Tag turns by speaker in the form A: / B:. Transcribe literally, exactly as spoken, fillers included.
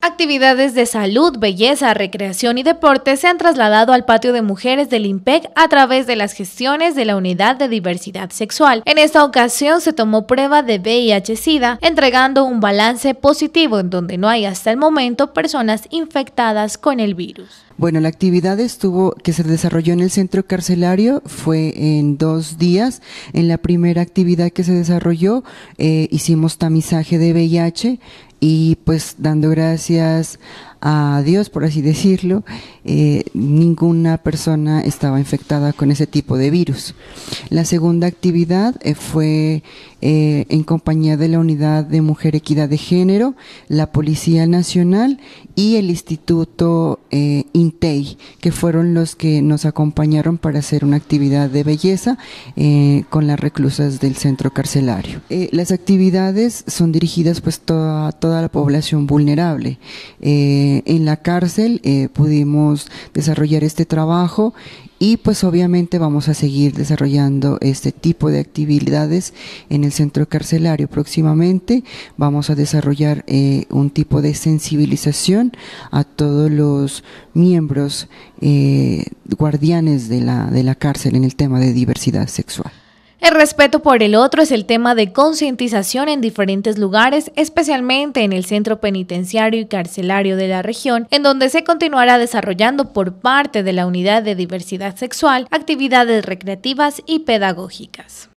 A: Actividades de salud, belleza, recreación y deporte se han trasladado al patio de mujeres del IMPEC a través de las gestiones de la Unidad de Diversidad Sexual. En esta ocasión se tomó prueba de V I H SIDA, entregando un balance positivo en donde no hay hasta el momento personas infectadas con el virus.
B: Bueno, la actividad estuvo que se desarrolló en el centro carcelario fue en dos días. En la primera actividad que se desarrolló eh, hicimos tamizaje de V I H y pues dando gracias a Dios, por así decirlo, eh, ninguna persona estaba infectada con ese tipo de virus. La segunda actividad eh, fue eh, en compañía de la Unidad de Mujer Equidad de Género, la Policía Nacional y el Instituto eh, INTEI, que fueron los que nos acompañaron para hacer una actividad de belleza eh, con las reclusas del centro carcelario. Eh, las actividades son dirigidas pues toda, toda la población vulnerable. Eh, en la cárcel eh, pudimos desarrollar este trabajo y pues obviamente vamos a seguir desarrollando este tipo de actividades en el centro carcelario. Próximamente vamos a desarrollar eh, un tipo de sensibilización a todos los miembros eh, guardianes de la, de la cárcel en el tema de diversidad sexual.
A: El respeto por el otro es el tema de concientización en diferentes lugares, especialmente en el centro penitenciario y carcelario de la región, en donde se continuará desarrollando por parte de la Unidad de Diversidad Sexual actividades recreativas y pedagógicas.